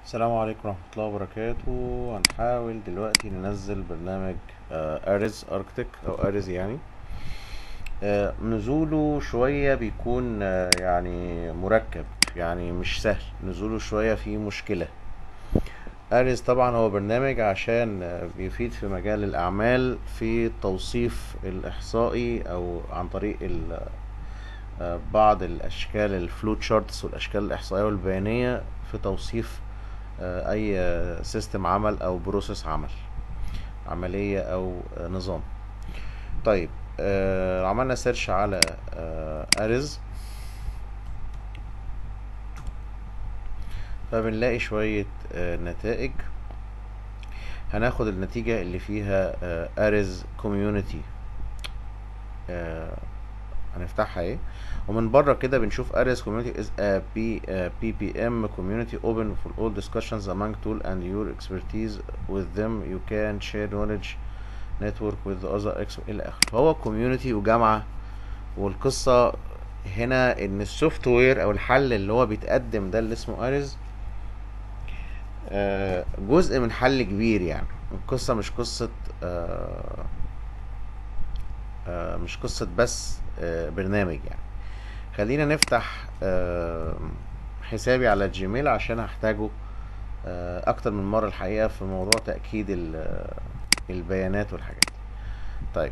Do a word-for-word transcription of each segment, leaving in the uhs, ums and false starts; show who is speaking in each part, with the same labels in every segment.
Speaker 1: السلام عليكم ورحمة الله وبركاته. هنحاول دلوقتي ننزل برنامج اريز اركتيك او اريز يعني. آه، نزوله شوية بيكون آه، يعني مركب، يعني مش سهل نزوله، شوية فيه مشكلة. اريز طبعا هو برنامج عشان آه، بيفيد في مجال الاعمال في التوصيف الاحصائي او عن طريق ال- آه، بعض الاشكال الفلو تشارتس والاشكال الاحصائية والبيانية في توصيف آه، اي سيستم عمل او بروسيس عمل، عملية او آه، نظام. طيب، آه، عملنا سيرش على اريز، فبنلاقي شوية نتائج. هناخد النتيجة اللي فيها اريز كوميونيتي، هنفتحها ايه، ومن بره كده بنشوف Ares community is a P, uh, P P M community open for all discussions among tool and your expertise with them you can share knowledge network with the other experts الى اخره. فهو community وجامعة، والقصة هنا ان السوفت وير او الحل اللي هو بيتقدم ده اللي اسمه اريز جزء من حل كبير. يعني القصة مش قصة آه، آه، مش قصة بس آه، برنامج يعني. خلينا نفتح آه، حسابي على جيميل عشان هحتاجه آه، اكتر من مرة الحقيقة في موضوع تأكيد ال- البيانات والحاجات دي. طيب،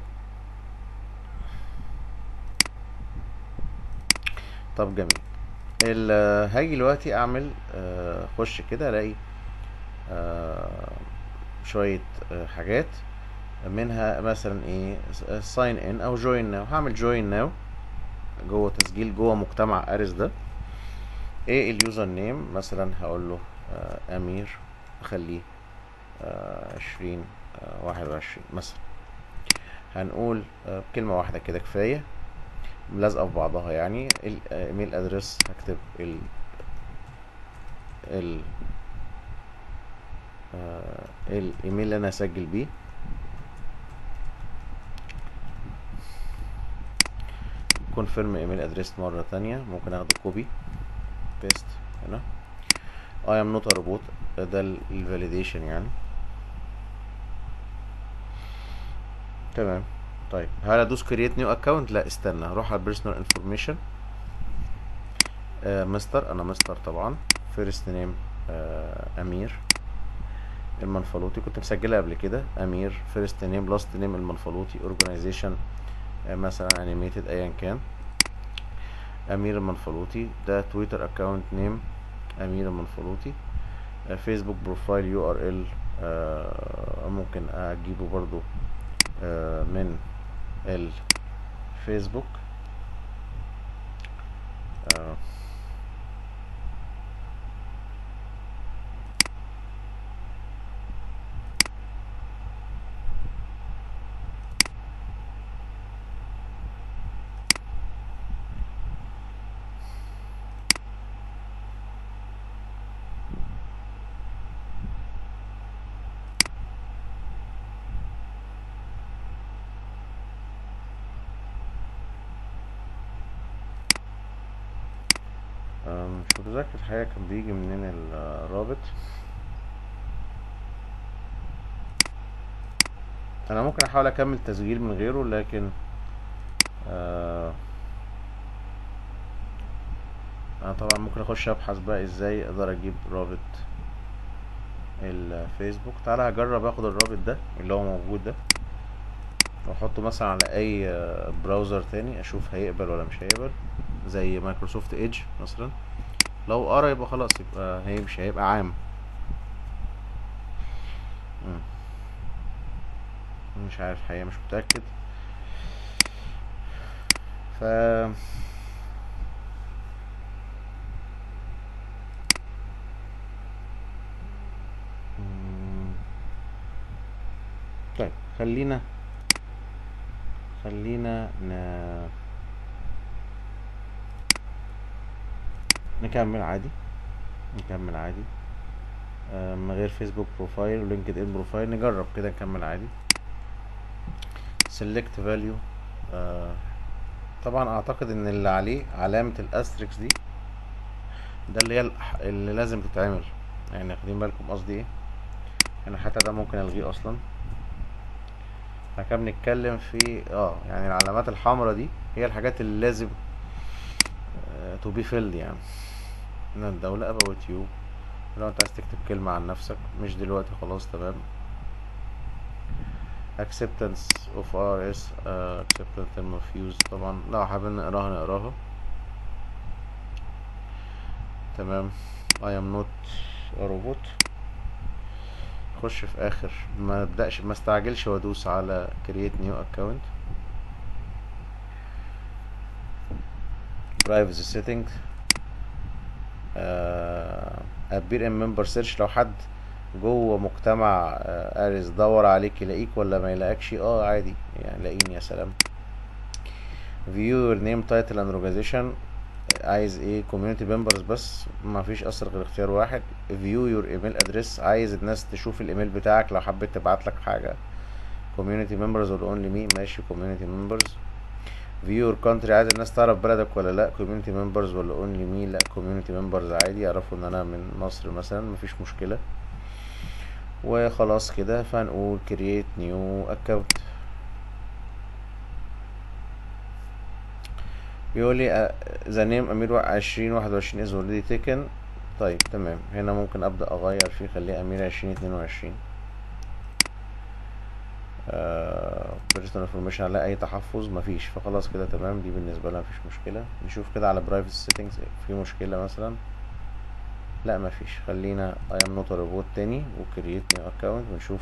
Speaker 1: طب جميل. ال- هاجي دلوقتي اعمل آه، اخش كده الاقي آه، شوية آه، حاجات، منها مثلا ايه ساين ان او جوين ناو. هعمل جوين ناو جوه تسجيل جوه مجتمع اريس ده. ايه اليوزر نيم مثلا؟ هقول له آه، امير، اخليه آه، عشرين آه، واحد وعشرين مثلا. هنقول آه، كلمة واحدة كده كفاية، لازقة في بعضها. يعني الايميل ادرس هكتب ال ال آه، الايميل اللي انا هسجل بيه. كونفيرم ايميل ادرس مرة تانية، ممكن اخده كوبي بيست هنا. I am not a robot، ده الفاليديشن يعني. تمام. طيب، هل ادوس كرييت نيو اكونت؟ لا، استنى، هروح على بيرسونال انفورميشن. مستر، انا مستر طبعا. فيرست نيم امير المنفلوطي، كنت مسجلها قبل كده. امير فيرست نيم لاست نيم المنفلوطي. اورجانيزيشن مثلا انيميتد ايا كان. امير المنفلوطي. ده تويتر اكونت نيم امير المنفلوطي. فيسبوك بروفايل يو ار ال ممكن اجيبه برضو آه، من الفيسبوك. آه، آه، مش متذكر الحقيقة كان بيجي منين الرابط. انا ممكن احاول اكمل تسجيل من غيره، لكن آه انا طبعا ممكن اخش ابحث بقى ازاي اقدر اجيب رابط الفيسبوك. تعالى هجرب اخد الرابط ده اللي هو موجود ده، واحطه مثلا على اي آه، براوزر تاني، اشوف هيقبل ولا مش هيقبل، زي مايكروسوفت ايدج مثلا. لو قرا يبقى خلاص، يبقى هيمشي، هيبقى عام. مم. مش عارف الحقيقة، مش متأكد. ف مم. طيب، خلينا خلينا ن... نكمل عادي، نكمل عادي آه، من غير فيسبوك بروفايل ولينكد ان بروفايل. نجرب كده، نكمل عادي. select value. آه، طبعا اعتقد ان اللي عليه علامة الاستريكس دي، ده اللي هي الح- اللي لازم تتعمل. يعني واخدين بالكم قصدي ايه؟ يعني حتى ده ممكن الغيه اصلا. احنا كنا بنتكلم في اه يعني العلامات الحمراء دي هي الحاجات اللي لازم تو بي فيلد يعني. ان الدولة about you، لو انت عايز تكتب كلمة عن نفسك مش دلوقتي خلاص تمام. acceptance of ار اس uh, acceptance term of use، طبعا لو حابين نقراها نقراها تمام. I am not a robot. خش في اخر، ما ابدأش ما استعجلش وادوس على create new account. privacy settings uh, appear in member search، لو حد جوه مجتمع اريس دور عليك يلاقيك ولا ما يلاقيكش؟ اه عادي يعني لاقيني يا سلام. view your name title and organization، عايز ايه؟ community members بس، ما فيش اصلا غير اختيار واحد. view your email address، عايز الناس تشوف الايميل بتاعك لو حبيت تبعت لك حاجه. community members or only me، ماشي community members. view your country، عايز الناس تعرف بلدك ولا لا، community members ولا only me؟ لا community members عادي، يعرفوا ان انا من مصر مثلا، مفيش مشكله. وخلاص كده، فهنقول create new account. بيقول لي the name امير عشرين واحد وعشرين is already taken. طيب تمام، هنا ممكن ابدا اغير فيه، خليه امير عشرين اتنين وعشرين. personal information، على اي تحفظ مفيش، فخلاص كده تمام، دي بالنسبه لها مفيش مشكله. نشوف كده على privacy settings في مشكله مثلا، لا مفيش. خلينا I am not a robot تاني و create new account ونشوف.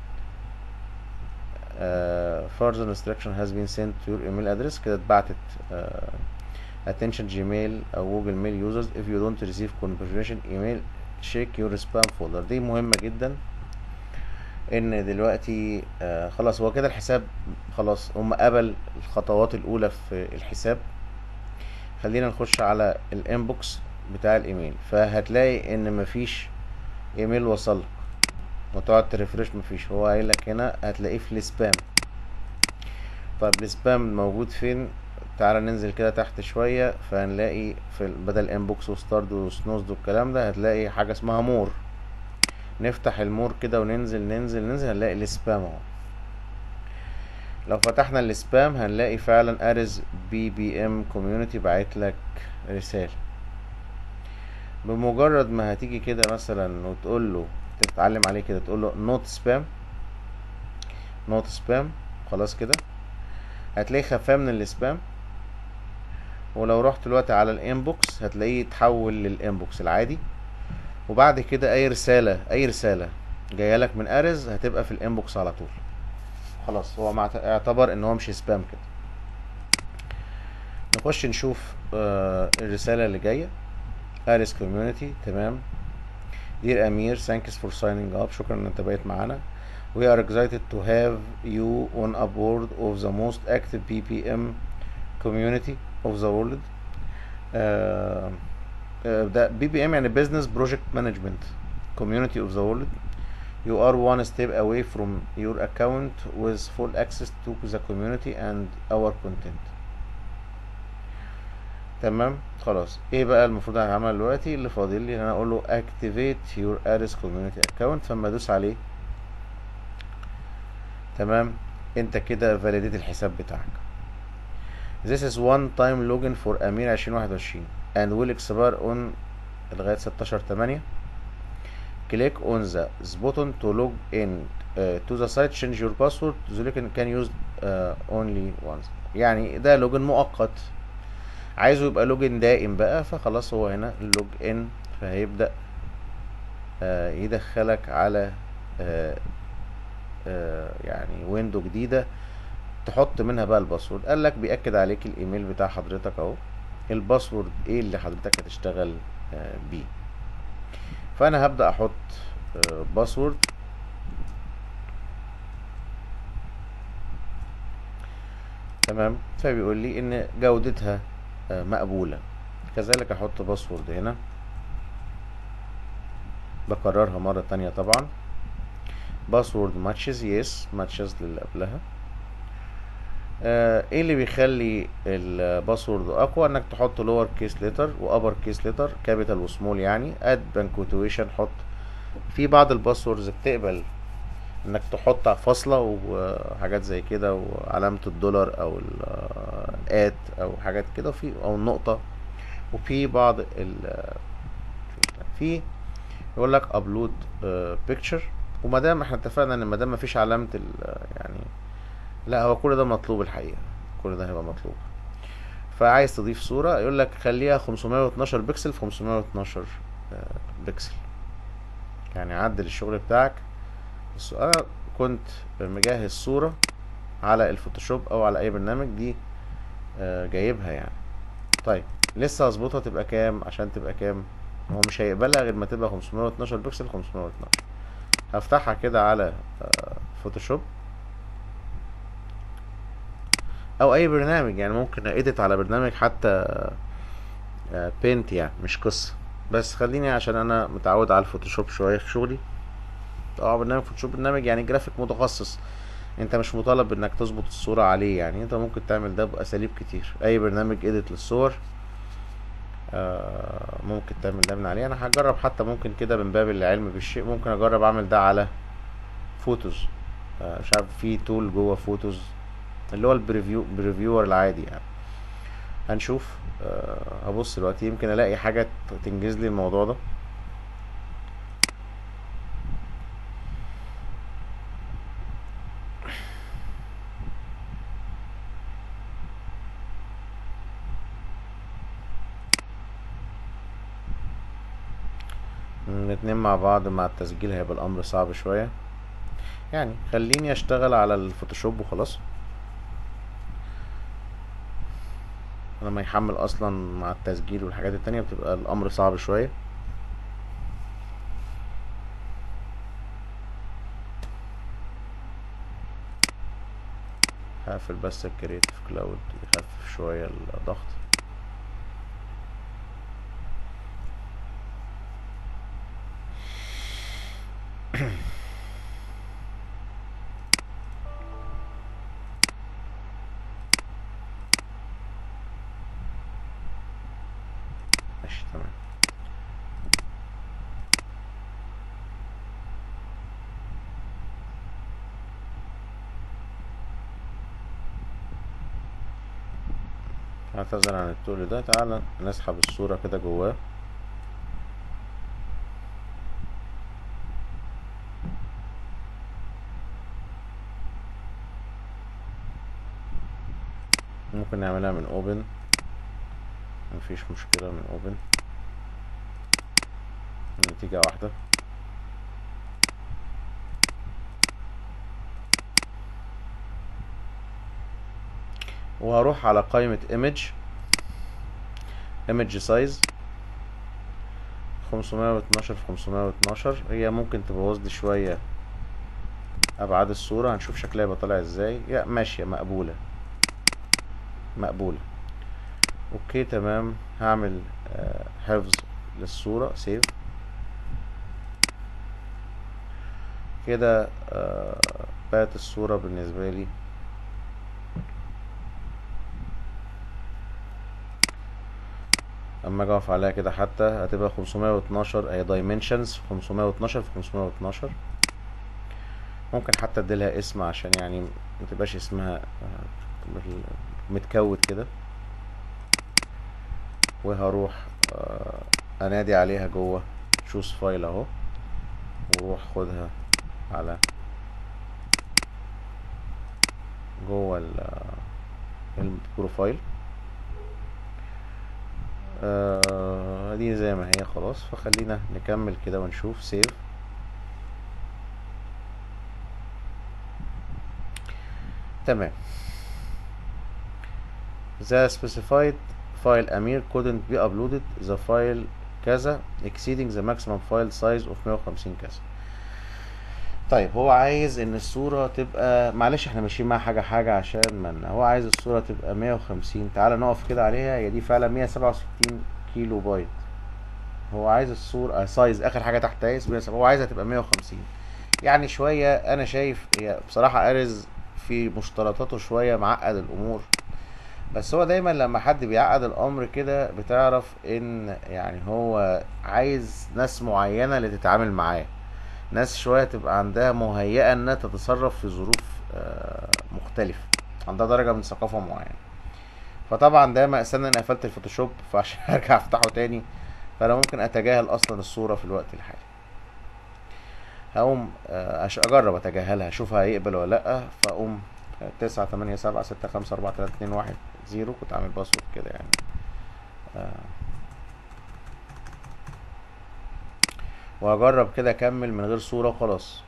Speaker 1: uh, further instruction has been sent to your email address، كده اتبعتت uh, attention gmail او جوجل ميل users if you don't receive confirmation email check your spam folder. دي مهمة جدا، ان دلوقتي آه خلاص هو كده الحساب خلاص، هم قبل الخطوات الاولى في الحساب. خلينا نخش على الانبوكس بتاع الايميل، فهتلاقي ان مفيش ايميل وصلك وتقعد تريفرش، مفيش. هو قايل لك هنا هتلاقيه في السبام. طيب السبام موجود فين؟ تعالى ننزل كده تحت شويه، فهنلاقي في بدل انبوكس وستارد وسنوزد والكلام ده هتلاقي حاجه اسمها مور. نفتح المور كده وننزل ننزل ننزل هنلاقي السبام اهو. لو فتحنا السبام هنلاقي فعلا ارز بي بي ام كوميونتي باعت لك رساله. بمجرد ما هتيجي كده مثلا وتقول له، تتعلم عليه كده، تقول له نوت سبام نوت سبام، خلاص كده هتلاقيه خفاه من السبام. ولو رحت دلوقتي على الانبوكس هتلاقيه يتحول للانبوكس العادي. وبعد كده اي رساله اي رساله جايه لك من ارز هتبقى في الانبوكس على طول. خلاص هو مع اعتبر ان هو مش سبام كده. نخش نشوف آه الرساله اللي جايه. ارز كوميونتي، تمام. دير امير thanks for signing up، شكرا ان انت بقيت معانا. we are excited to have you on a board of the most active بي بي ام community of the world. uh, ده بي بي ام يعني business project management community of the world. you are one step away from your account with full access to the community and our content. تمام خلاص. ايه بقى المفروض هعمل دلوقتي؟ اللي فاضل لي ان انا اقول له activate your Aris community account، فلما ادوس عليه تمام انت كده validate الحساب بتاعك. This is one time login for امير عشرين واحد وعشرين and will expire on لغاية ستاشر تمانية. click on the button to log in uh, to the site, change your password so you can, can use uh, only once. يعني ده لوجن مؤقت، عايزه يبقى لوجن دائم بقى، فخلاص هو هنا اللوج ان، فهيبدأ آه يدخلك على آه آه يعني ويندو جديدة تحط منها بقى الباسورد. قال لك بيأكد عليك الايميل بتاع حضرتك اهو، الباسورد ايه اللي حضرتك هتشتغل آه بيه. فانا هبدأ احط آه باسورد. تمام، فبيقول لي ان جودتها آه مقبولة. كذلك احط باسورد هنا، بكررها مرة تانية طبعا. باسورد ماتشز، يس ماتشز للي قبلها. آه ايه اللي بيخلي الباسورد اقوى؟ انك تحط لور كيس لتر وابر كيس لتر، كابيتال وسمول يعني. اد بانكوتويشن، حط في بعض الباسوردز بتقبل انك تحط فاصلة وحاجات زي كده وعلامة الدولار او الات او حاجات كده، في او النقطة. وفي بعض ال في يقول لك ابلود بيكتشر. وما دام احنا اتفقنا ان ما دام مفيش علامة ال يعني لا، هو كل ده مطلوب الحقيقة، كل ده هيبقى مطلوب. فعايز تضيف صورة يقول لك خليها خمسمية واتناشر بكسل في خمسمية واتناشر بكسل، يعني عدل الشغل بتاعك. بس انا كنت مجهز صورة على الفوتوشوب او على اي برنامج دي آه، جايبها يعني. طيب لسه هظبطها تبقى كام عشان تبقى كام؟ هو مش هيقبلها غير ما تبقى خمسمية واتناشر بكسل خمسمية واتناشر. هفتحها كده على آه، فوتوشوب او اي برنامج، يعني ممكن اديت على برنامج حتى بينت، يعني مش قصة. بس خليني عشان انا متعود على الفوتوشوب شوية في شغلي. اه برنامج فوتوشوب برنامج يعني جرافيك متخصص، انت مش مطالب انك تظبط الصورة عليه، يعني انت ممكن تعمل ده باساليب كتير. اي برنامج اديت للصور آه ممكن تعمل ده من عليه. انا هجرب حتى ممكن كده من باب العلم بالشيء، ممكن اجرب اعمل ده على فوتوز. آه مش عارف في تول جوه فوتوز اللي هو البريفيو بريفيور العادي يعني. هنشوف. آه هبص دلوقتي يمكن الاقي حاجة تنجز لي الموضوع ده. الاتنين مع بعض مع التسجيل هيبقى الامر صعب شوية، يعني خليني اشتغل على الفوتوشوب وخلاص. لما يحمل اصلا مع التسجيل والحاجات التانية بتبقى الامر صعب شوية. هقفل بس الكرييتيف كلاود يخفف شوية الضغط. ماشي تمام. اعتذر عن التول ده، تعالى نسحب الصورة كده جواه. ممكن نعملها من اوبن، مفيش مشكلة من اوبن، النتيجة واحدة. وهروح على قائمة image image size خمسمية واتناشر في خمسمية واتناشر. هي ممكن تبوظ لي شوية ابعاد الصورة، هنشوف شكلها يبقى طالع ازاي. يا ماشية، مقبولة مقبولة. اوكي تمام. هعمل آه حفظ للصورة، سيف كده. آه بقت الصورة بالنسبة لي اما اجي اقف عليها كده حتى هتبقى خمسمية واتناشر، اهي دايمنشنز خمسمية واتناشر في خمسمية واتناشر. ممكن حتى اديلها اسم عشان يعني متبقاش اسمها آه، متكود كده. وهروح آه، انادي عليها جوه تشوز فايل اهو، وروح خدها على جوه البروفايل. آه دي زي ما هي خلاص. فخلينا نكمل كده ونشوف سيف. تمام. the specified file أمير couldn't be uploaded the file كذا exceeding the maximum file size of مية وخمسين كذا. طيب هو عايز ان الصورة تبقى، معلش احنا ماشيين مع حاجة حاجة عشان من هو عايز الصورة تبقى مية وخمسين. تعال نقف كده عليها، هي دي فعلا مية سبعة وستين كيلو بايت. هو عايز الصورة سايز اخر حاجة تحت ايس، هو عايزها تبقى مية وخمسين. يعني شوية انا شايف هي بصراحة ارز في مشترطاته شوية معقد الامور. بس هو دايما لما حد بيعقد الامر كده بتعرف ان يعني هو عايز ناس معينة اللي تتعامل معاه. ناس شوية تبقى عندها مهيئة انها تتصرف في ظروف آه، مختلفة، عندها درجة من ثقافة معينة. فطبعا ده مأساة ان انا قفلت الفوتوشوب، فعشان ارجع افتحه تاني فانا ممكن اتجاهل اصلا الصورة في الوقت الحالي. هقوم آه، أش- اجرب اتجاهلها اشوفها هيقبل ولا لا. فاقوم آه، تسعة تمانية سبعة ستة خمسة اربعة تلاتة اتنين واحد زيرو، كنت عامل باسورد كده يعني. آه، وهجرب كده اكمل من غير صورة وخلاص.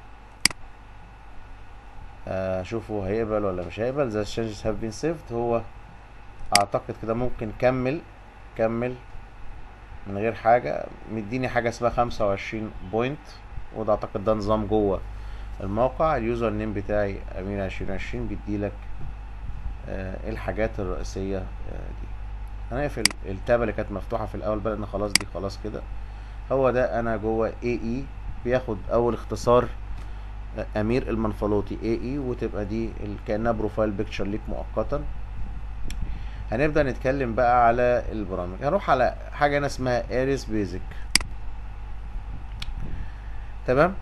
Speaker 1: آه، اشوفه هيقبل ولا مش هيقبل. the changes have been saved. هو اعتقد كده ممكن كمل كمل من غير حاجة. مديني حاجة اسمها خمسة وعشرين بوينت، وده اعتقد ده نظام جوه الموقع. اليوزر نيم بتاعي امين عشرين عشرين بيديلك آه الحاجات الرئيسية آه دي. هنقفل التابة اللي كانت مفتوحة في الاول بقى، لان خلاص دي خلاص كده. هو ده انا جوه اي اي، بياخد اول اختصار آه، امير المنفلوطي اي اي، وتبقى دي ال- كانها بروفايل بيكتشر ليك مؤقتا. هنبدأ نتكلم بقى على البرامج. هنروح على حاجة هنا اسمها ايريس بيزك. تمام.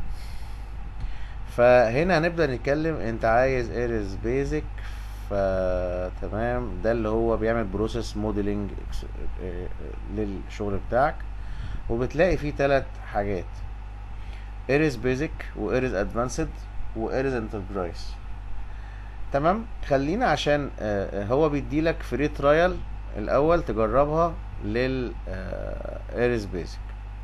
Speaker 1: فهنا هنبدأ نتكلم انت عايز ايريس بيزك. فتمام، ده اللي هو بيعمل بروسيس موديلنج للشغل بتاعك. وبتلاقي فيه ثلاث حاجات: ايريس بيزك، وايريس ادفانسد، وايريس انتربرايز. تمام. خلينا عشان آه، هو بيديلك فري ترايل الاول تجربها لل ايريس بيزك،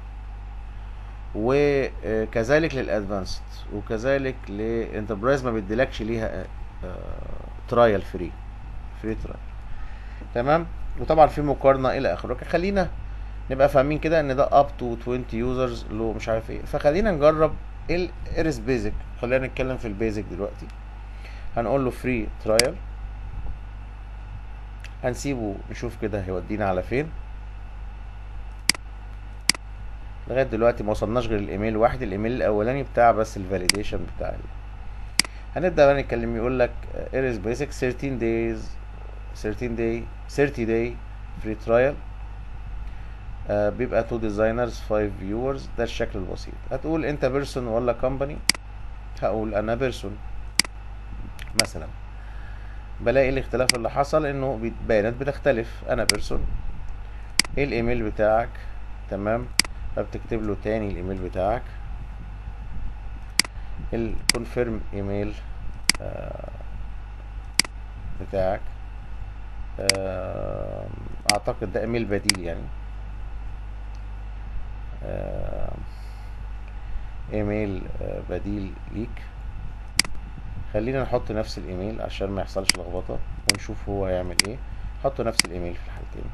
Speaker 1: وكذلك للادفانسد، وكذلك للانتربرايز ما بيديلكش ليها ترايل فري فري ترايل. تمام. وطبعا في مقارنه الى اخره. خلينا نبقى فاهمين كده ان ده اب تو عشرين يوزرز له مش عارف ايه. فخلينا نجرب الايريس بيزك. خلينا نتكلم في البيزك دلوقتي. هنقول له فري ترايل، هنسيبه نشوف كده هيودينا على فين. لغايه دلوقتي ما وصلناش غير الايميل واحد، الايميل الاولاني بتاع بس الفاليديشن بتاع ال... هنبدا بقى نتكلم. يقول لك ايريس بيزك تلاتاشر دايز تلاتاشر داي تلاتين داي فري ترايل. بيبقى تو ديزاينرز خمسة فيورز. ده الشكل البسيط. هتقول انت بيرسون ولا كومباني؟ هقول انا بيرسون مثلا. بلاقي الاختلاف اللي حصل انه بيانات بتختلف. انا بيرسون. ايه الايميل بتاعك؟ تمام. فبتكتب له تاني الايميل بتاعك، الكونفيرم ايميل آه بتاعك. آه اعتقد ده ايميل بديل يعني. آه ايميل آه بديل ليك. خلينا نحط نفس الايميل عشان ما يحصلش لخبطه، ونشوف هو هيعمل ايه. حط نفس الايميل في الحالتين.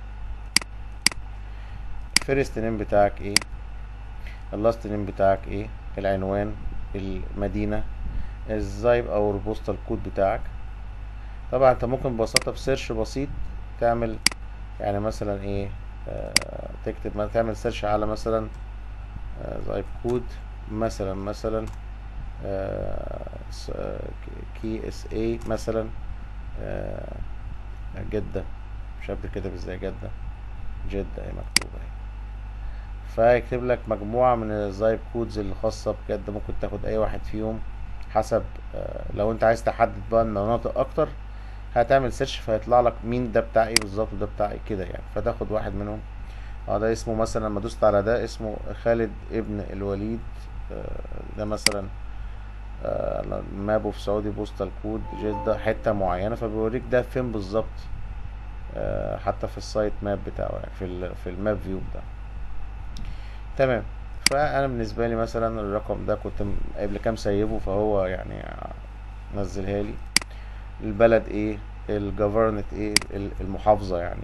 Speaker 1: الفيرست نيم بتاعك ايه؟ اللاست نيم بتاعك ايه؟ العنوان، المدينه، الزايب او البوستال كود بتاعك. طبعا انت ممكن ببساطه بسيرش بسيط تعمل يعني مثلا ايه، آه تكتب ما تعمل سيرش على مثلا آه زايب كود مثلا مثلا آه كي اس اي مثلا آه جدة. مش قبل كده ازاي جدة جدة اهي مكتوبة اهي. فيكتب لك مجموعة من الزايب كودز الخاصة بجدة. ممكن تاخد اي واحد فيهم حسب. آه لو انت عايز تحدد بقى المناطق اكتر هتعمل سيرش فيطلع لك مين ده بتاع ايه بالظبط وده بتاع ايه كده يعني. فتاخد واحد منهم. اه ده اسمه مثلا لما دوست على ده اسمه خالد ابن الوليد. آه ده مثلا آه مابو في سعودي بوستال كود جدة حتة معينة، فبيوريك ده فين بالظبط. آه حتى في السايت ماب بتاعه يعني في ال في الماب فيو بتاعه. تمام. فانا بالنسبه لي مثلا الرقم ده كنت م- قبل كام سيبه، فهو يعني نزلها لي. البلد ايه، الجفرنت ايه، ال- المحافظه يعني.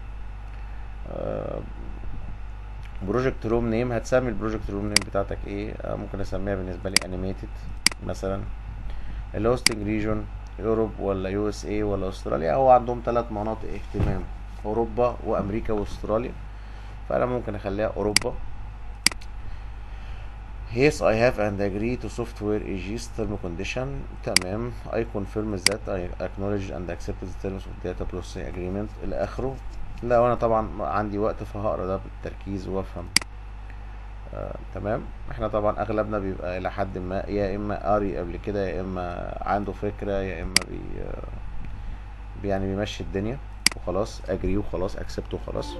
Speaker 1: بروجكت روم نيم، هتسمي البروجكت روم نيم بتاعتك ايه. آه ممكن اسميها بالنسبه لي انيميتد مثلا. الهوستنج ريجون اوروب ولا يو اس اي ولا استراليا. هو عندهم ثلاث مناطق اهتمام: اوروبا وامريكا واستراليا. فانا ممكن اخليها اوروبا. Yes, I have and agree to software A G's term condition. تمام. I confirm that I acknowledge and accept the terms of data processing agreement إلى آخره. لا وأنا طبعا عندي وقت فهقرا ده بالتركيز وأفهم آه تمام. احنا طبعا اغلبنا بيبقى الى حد ما يا اما قاري قبل كده، يا اما عنده فكرة، يا اما بي بي- يعني بيمشي الدنيا وخلاص، اجري وخلاص، اكسبت وخلاص.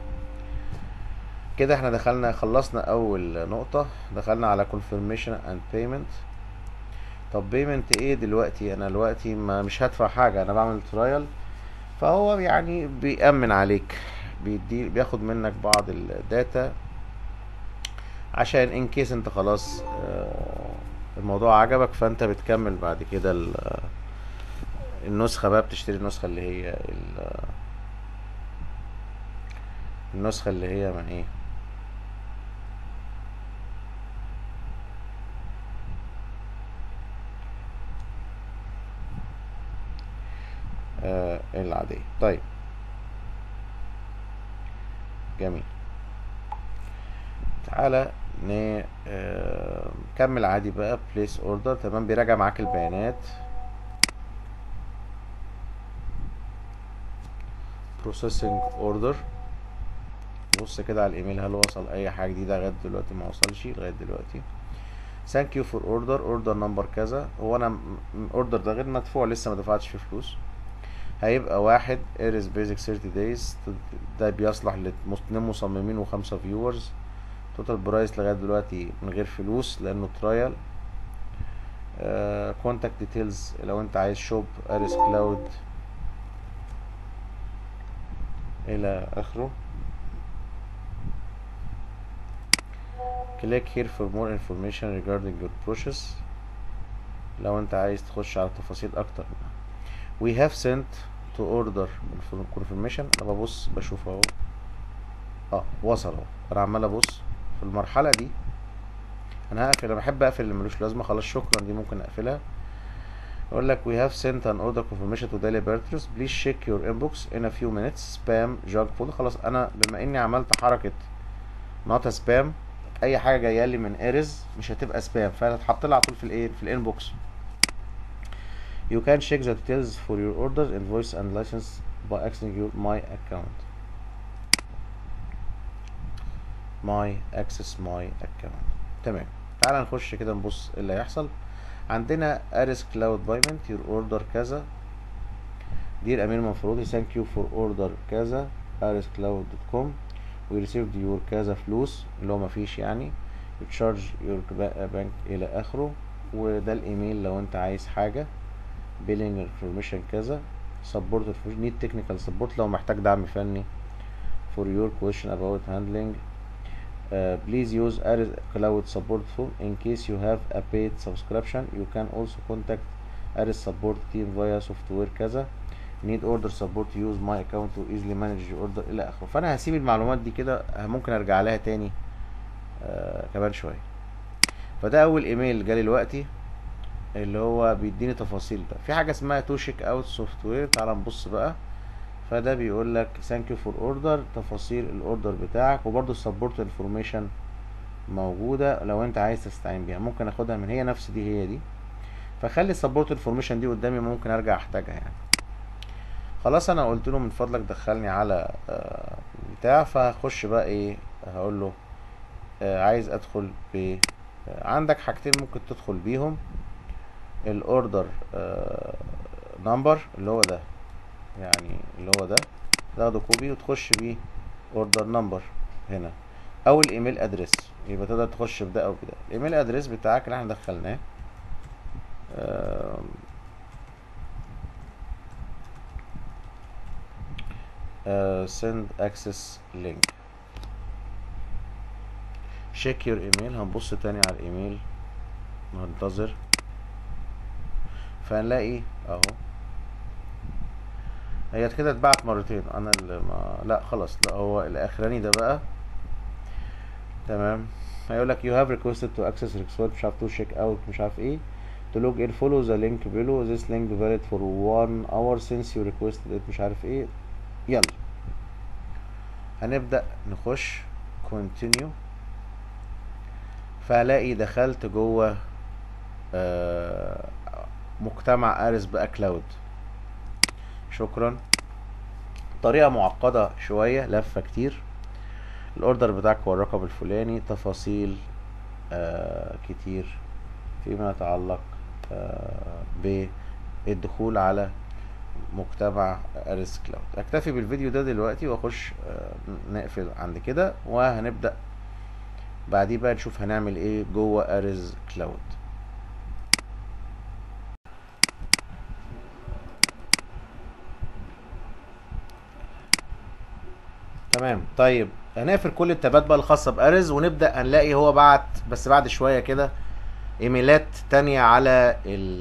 Speaker 1: كده احنا دخلنا خلصنا اول نقطة، دخلنا على confirmation and payment. طب payment ايه دلوقتي؟ انا دلوقتي ما مش هدفع حاجة، انا بعمل ترايل، فهو يعني بيأمن عليك، بيدي بياخد منك بعض الداتا عشان ان كيس انت خلاص آه، الموضوع عجبك، فانت بتكمل بعد كده ال- النسخة بقى، بتشتري النسخة اللي هي ال- النسخة اللي هي من ايه، آه العادية. طيب جميل. تعالى ن آه، كمل عادي بقى بليس اوردر. تمام، بيراجع معاك البيانات، بروسيسنج اوردر. بص كده على الايميل، هل وصل اي حاجه جديده؟ لغايه دلوقتي ما وصلش لغايه دلوقتي. ثانك يو فور اوردر، اوردر نمبر كذا. هو انا اوردر ده غير مدفوع، لسه ما دفعتش فيه فلوس. هيبقى واحد ايريس بيزك ثيرتي دايز، ده بيصلح لاتنين مصممين وخمسة فيورز. توتال برايس لغايه دلوقتي من غير فلوس لانه ترايل. كونتاكت ديتيلز لو انت عايز شوب اريس كلاود الى اخره. click here for more information regarding your process لو انت عايز تخش على تفاصيل اكتر. we have sent to order confirmation. انا ببص بشوف اهو، اه وصل اهو. انا عمال ابص في المرحله دي. انا هقفل، انا بحب اقفل اللي ملوش لازمه. خلاص شكرا، دي ممكن اقفلها. يقول لك we have sent an order confirmation to daily operators, please check your inbox in a few minutes, spam junk folder. خلاص انا بما اني عملت حركه نوت سبام، اي حاجه جايه لي من ايرز مش هتبقى سبام، فهتتحط لي على طول في الايه، في الانبوكس. you can check the details for your orders, invoice and license by accessing your my account. my access my account. تمام. تعال نخش كده نبص ايه اللي هيحصل. عندنا اريس كلاود بايمنت، your order كذا. دير امير منفرودي، thank you for order كذا aris cloud دوت كوم. we received your كذا فلوس، اللي هو مفيش يعني. you charge your bank الى اخره. وده الايميل لو انت عايز حاجة. billing information كذا. support information need technical support لو محتاج دعم فني. for your question about handling uh, please use Aris Cloud support form in case you have a paid subscription. you can also contact Aris support team via software كذا. need order support use my account to easily manage your order الى اخره. فانا هسيب المعلومات دي كده، ممكن ارجع لها تاني آه كمان شويه. فده اول ايميل جالي دلوقتي، اللي هو بيديني تفاصيل. ده في حاجه اسمها تو شيك اوت سوفت وير. تعال نبص بقى. فده بيقول لك ثانك يو فور اوردر، تفاصيل الاوردر بتاعك، وبرده السبورت انفورميشن موجوده لو انت عايز تستعين بيها. ممكن اخدها من هي نفس دي، هي دي. فخلي السبورت انفورميشن دي قدامي، ممكن ارجع احتاجها يعني. خلاص انا قلت له من فضلك دخلني على آه، بتاع. فهخش بقى ايه، هقول له آه، عايز ادخل ب آه، عندك حاجتين ممكن تدخل بيهم. الاوردر نمبر اللي هو ده، يعني اللي هو ده، تاخده كوبي وتخش بيه اوردر نمبر هنا، او الايميل ادريس. يبقى تقدر تخش بده او بده. الايميل ادريس بتاعك اللي احنا دخلناه send access link. check your email. هنبص تاني على الايميل، ننتظر. فهنلاقي اهو، هي كده اتبعت مرتين. انا اللي ما لا خلاص، لا هو الاخراني ده بقى. تمام. هيقول لك you have requested to access request مش عارف to check out مش عارف ايه to log in follow the link below this link valid for one hour since you requested it مش عارف ايه. يلا هنبدأ نخش continue. فهلاقي دخلت جوه آه مجتمع اريس بقى كلاود. شكرا. طريقة معقدة شوية، لفة كتير، الاوردر بتاعك هو الرقم الفلاني، تفاصيل آه كتير فيما يتعلق آه بالدخول على مجتمع اريس كلاود. اكتفي بالفيديو ده دلوقتي واخش آه نقفل عند كده، وهنبدأ بعديه بقى نشوف هنعمل ايه جوه اريس كلاود. تمام. طيب هنقفل كل التابات بقى الخاصة باريس، ونبدأ هنلاقي هو بعت بس بعد شوية كده ايميلات تانية على ال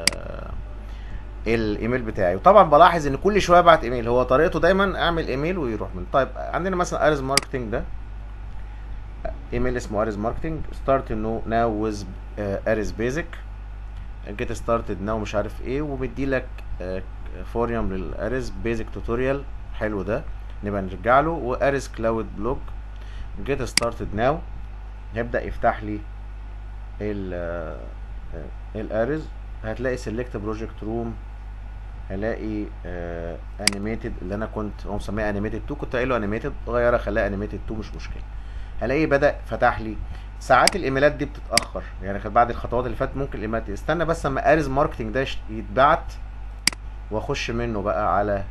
Speaker 1: الايميل بتاعي. وطبعا بلاحظ ان كل شويه بعت ايميل، هو طريقته دايما اعمل ايميل ويروح من. طيب عندنا مثلا اريس ماركتنج، ده ايميل اسمه اريس ماركتنج ستارت نو ناو ويز اريس بيزك جيت ستارتد ناو مش عارف ايه، ومدي لك فوريوم للاريس بيزك توتوريال. حلو، ده نبقى نرجع له. واريس كلاود بلوج جيت ستارتد ناو، هيبدا يفتح لي ال الاريس. هتلاقي سيلكت بروجكت روم، هلاقي انيميتد اللي انا كنت هو مسميها انيميتد اتنين، كنت قايل له انيميتد، غيرها خليها انيميتد اتنين مش مشكله. هلاقي بدا فتح لي. ساعات الايميلات دي بتتاخر، يعني بعد الخطوات اللي فاتت ممكن الايميلات استنى بس اما اريس ماركتنج ده يتبعت واخش منه بقى على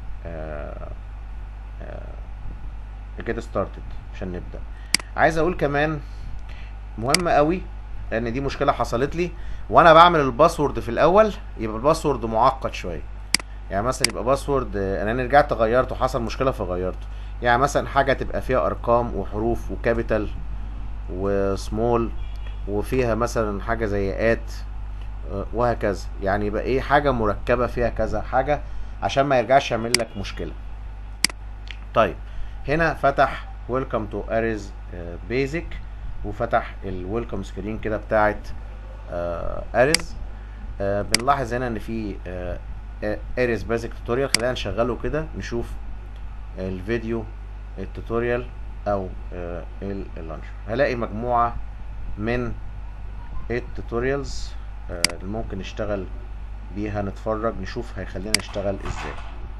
Speaker 1: جيت ستارتد عشان نبدا. عايز اقول كمان مهم قوي، لان دي مشكله حصلت لي وانا بعمل الباسورد في الاول، يبقى الباسورد معقد شويه. يعني مثلا يبقى باسورد انا رجعت غيرته، حصل مشكله فغيرته. يعني مثلا حاجه تبقى فيها ارقام وحروف وكابيتال وسمول، وفيها مثلا حاجه زي ات وهكذا، يعني يبقى ايه حاجه مركبه فيها كذا حاجه عشان ما يرجعش يعمل لك مشكله. طيب هنا فتح ويلكم تو اريس بيزك، وفتح الويلكم سكرين كده بتاعت اريس. بنلاحظ هنا ان في اريس بيزك توتوريال. خلينا نشغله كده نشوف الفيديو التوتوريال او اللانشر. هلاقي مجموعه من التوتوريالز اللي ممكن نشتغل بيها، نتفرج نشوف هيخلينا نشتغل ازاي.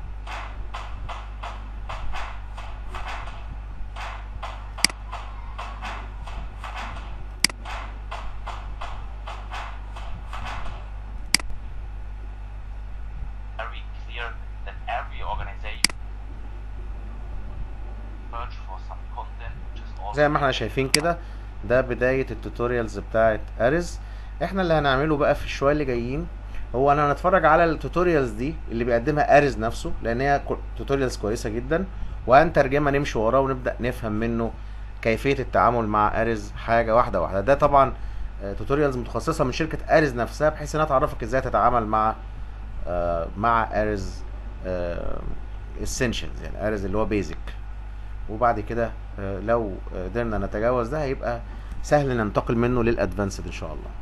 Speaker 1: زي ما احنا شايفين كده ده بداية التوتوريالز بتاعت اريس. احنا اللي هنعمله بقى في الشوية اللي جايين هو انا هنتفرج على التوتوريالز دي اللي بيقدمها اريس نفسه، لان هي توتوريالز كويسة جدا، وهنترجمها نمشي وراه ونبدأ نفهم منه كيفية التعامل مع اريس حاجة واحدة واحدة. ده طبعا توتوريالز متخصصة من شركة اريس نفسها، بحيث انها تعرفك ازاي تتعامل مع مع اريس اسينشالز، يعني اريس اللي هو بيزك. وبعد كده لو قدرنا نتجاوز ده هيبقى سهل ننتقل منه للادفانسد ان شاء الله.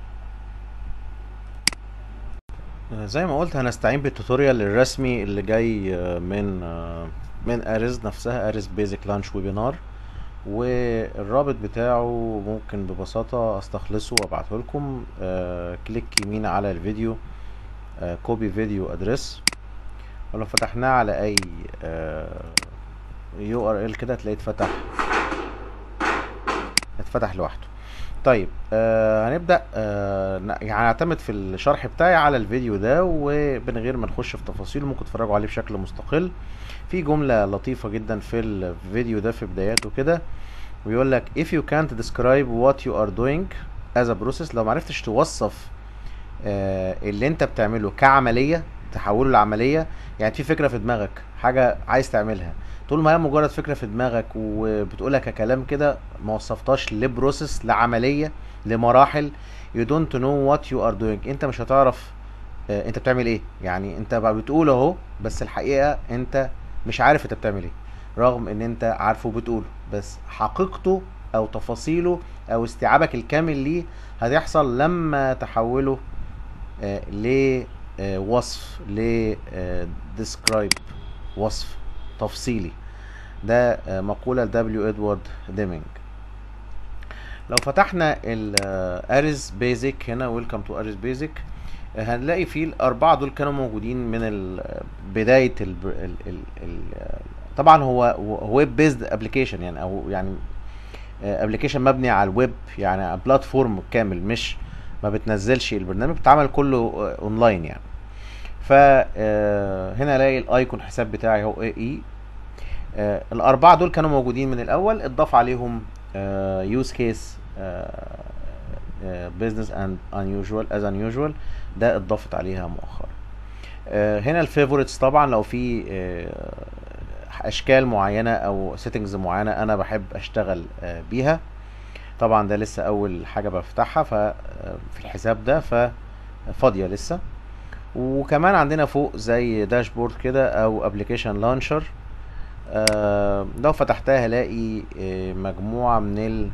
Speaker 1: زي ما قلت هنستعين بالتوتوريال الرسمي اللي جاي من من اريس نفسها، اريس بيزك لانش ويبينار، والرابط بتاعه ممكن ببساطة استخلصه وابعته لكم. كليك يمين على الفيديو، كوبي فيديو ادرس، ولو فتحناه على اي يو ار ال كده هتلاقيه اتفتح اتفتح لوحده. طيب آه هنبدأ آه يعني هنعتمد في الشرح بتاعي على الفيديو ده، ومن غير ما نخش في تفاصيله ممكن تتفرجوا عليه بشكل مستقل. في جملة لطيفة جدا في الفيديو ده في بداياته كده، ويقول لك if you can't describe what you are doing as a process، لو معرفتش توصف آه اللي انت بتعمله كعملية تحوله لعملية. يعني في فكرة في دماغك حاجة عايز تعملها، طول ما هي مجرد فكرة في دماغك وبتقولها ككلام كده ما وصفتهاش لبروسيس لعملية لمراحل، you don't know what you are doing، انت مش هتعرف اه انت بتعمل ايه. يعني انت بقى بتقول اهو بس الحقيقة انت مش عارف انت بتعمل ايه، رغم ان انت عارفه بتقوله، بس حقيقته او تفاصيله او استيعابك الكامل ليه هتحصل لما تحوله اه لوصف ل describe، وصف تفصيلي. ده مقولة لدبليو ادوارد ديمينج. لو فتحنا الاريس بيزك هنا، ويلكم تو اريس بيزك، هنلاقي فيه الاربعة دول كانوا موجودين من بداية طبعا هو ويب بيزد ابلكيشن يعني، او يعني ابلكيشن مبني على الويب، يعني بلاتفورم كامل، مش ما بتنزلش البرنامج، بتعمل كله اونلاين يعني. فهنا الاقي الايكون حساب بتاعي هو اي اي. الاربعه دول كانوا موجودين من الاول، اتضاف عليهم يوز كيس بزنس اند unusual از unusual، ده اتضافت عليها مؤخرا. آه، هنا الفيفوريتس، طبعا لو في آه، اشكال معينه او سيتنجز معينه انا بحب اشتغل آه، بيها، طبعا ده لسه اول حاجه بفتحها ففي الحساب ده، ففاضيه لسه. وكمان عندنا فوق زي داشبورد كده او ابلكيشن لانشر، لو فتحتها هلاقي آه، مجموعه من ال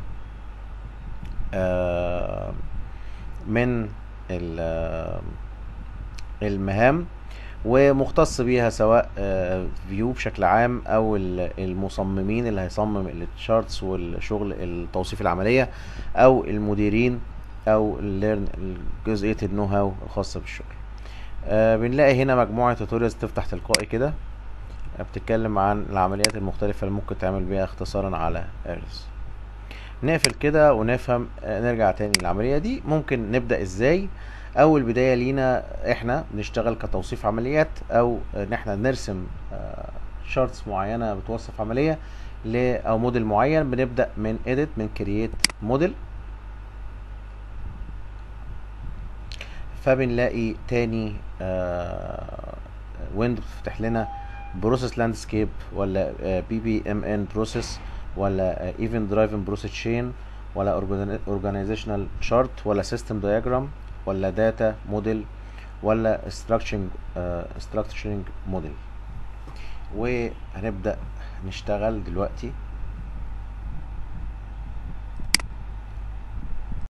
Speaker 1: آه، من ال- آه، المهام ومختص بيها، سواء فيو بشكل عام او ال- المصممين اللي هيصمم التشارتس والشغل التوصيف العمليه، او المديرين، او الليرن جزئيه النو هاو الخاصه بالشغل. آه بنلاقي هنا مجموعه توتوريالز تفتح تلقائي كده، بتتكلم عن العمليات المختلفه اللي ممكن تعمل بيها اختصارا على اريز. نقفل كده ونفهم، آه، نرجع تاني للعملية دي. ممكن نبدأ ازاي؟ اول بداية لينا احنا بنشتغل كتوصيف عمليات، او ان احنا نرسم شارتس معينة بتوصف عملية ل او موديل معين. بنبدأ من edit، من create موديل، فبنلاقي تاني ويندو بتفتح لنا بروسيس لاندسكيب، ولا بي بي ام ان بروسيس، ولا ايفنت درايفن بروسيس تشين، ولا اورجانيزيشنال شارت، ولا سيستم دايجرام، ولا داتا موديل، ولا structuring structuring موديل. وهنبدأ نشتغل دلوقتي.